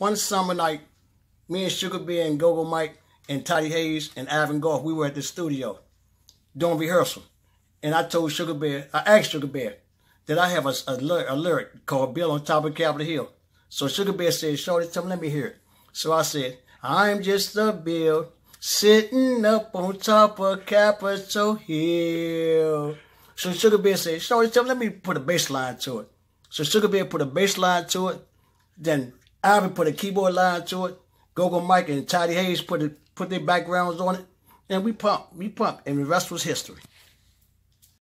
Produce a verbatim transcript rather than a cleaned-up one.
one summer night, me and Sugar Bear and Go-Go Mike and Toddy Hayes and Ivan Goff, we were at the studio doing rehearsal. And I told Sugar Bear, I asked Sugar Bear that I have a, a, a lyric called Bill on Top of Capitol Hill. So Sugar Bear said, shorty, tell me, let me hear it. So I said, I'm just a Bill sitting up on top of Capitol Hill. So Sugar Bear said, shorty, tell me, let me put a bass line to it. So Sugar Bear put a bass line to it. Then Ivan put a keyboard line to it. Go-Go Mike and Toddy Hayes put it, put their backgrounds on it. And we pumped, we pumped, and the rest was history.